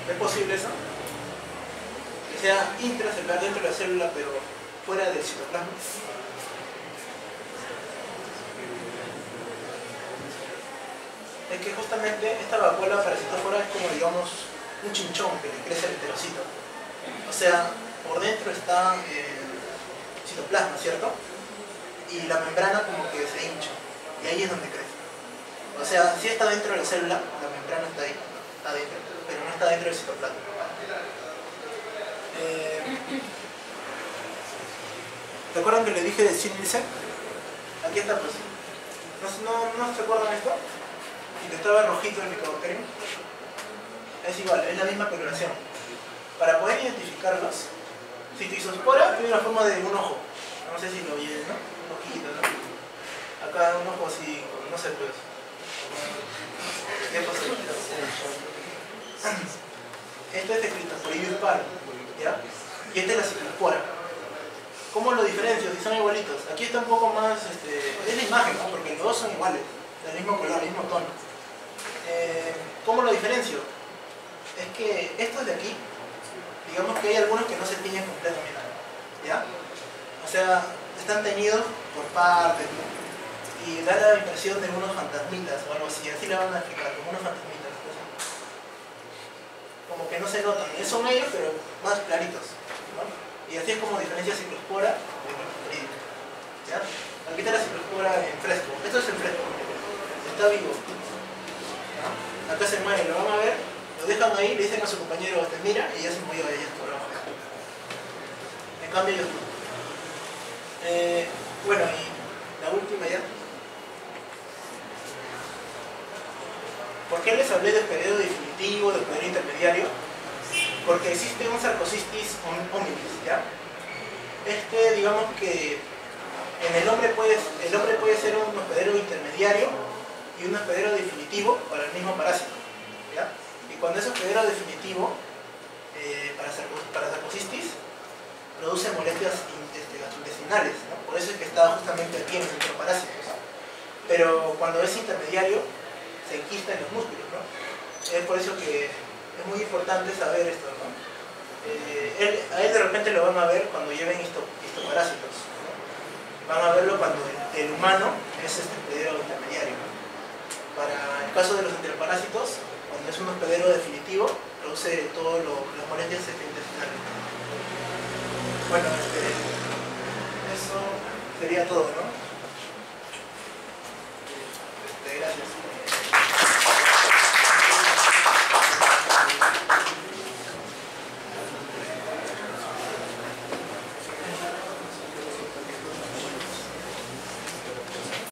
¿Es posible eso? Que sea intracelular dentro de la célula, pero fuera del citoplasma. Es que justamente esta vacuola parasitófora es como, digamos, un chinchón que le crece al enterocito. O sea, por dentro está el citoplasma, ¿cierto? Y la membrana como que se hincha. Y ahí es donde crece. O sea, sí está dentro de la célula, la membrana está ahí, está dentro, pero no está dentro del citoplasma. ¿Te acuerdan que le dije de Schindler? Aquí está, pues. ¿No se acuerdan esto? Y que estaba rojito el Mycobacterium. Es igual, es la misma coloración. Para poder identificarlos, Citizospora tiene la forma de un ojo. No sé si lo oyen, ¿no? Un ojito, ¿no? Acá un ojo así, no sé, pues. ¿Qué pasa? Este es de Cryptosporidium paro, ¿ya? Y este es la Ciclospora. ¿Cómo lo diferencio? Si son igualitos. Aquí está un poco más, es la imagen, ¿no? Porque los dos son iguales, del mismo color, del mismo tono. ¿Cómo lo diferencio? Es que estos de aquí, digamos que hay algunos que no se tiñen completamente, ¿ya? O sea, están teñidos por partes, ¿no? Y da la impresión de unos fantasmitas o algo así, así le van a explicar, como unos fantasmitas, pues. Como que no se notan, son ellos pero más claritos, ¿no? Y así es como diferencia Ciclospora de Cryptosporidium, ¿ya? Aquí está la Ciclospora en fresco, esto es en fresco, está vivo, ¿no? Acá se mueve, lo van a ver, lo dejan ahí, le dicen a su compañero, mira, y ya se movió ella por abajo. En cambio ellos no. Bueno, y la última ya. ¿Por qué les hablé del periodo definitivo, del periodo intermediario? Porque existe un Sarcosistis hominis, ¿ya? Digamos que en el hombre puede ser un hospedero intermediario y un hospedero definitivo para el mismo parásito, ¿ya? Y cuando es hospedero definitivo, para Sarcosistis, produce molestias gastrointestinales, ¿no? Por eso es que está justamente aquí en los enteroparásitos. Pero cuando es intermediario, se enquista en los músculos, ¿no? Es por eso que es muy importante saber esto, ¿no? A él de repente lo van a ver cuando lleven histoparásitos, ¿no? Van a verlo cuando el humano es hospedero intermediario, ¿no? Para el caso de los enteroparásitos, cuando es un hospedero definitivo, produce todas las molestias intestinales. Bueno, eso sería todo, ¿no?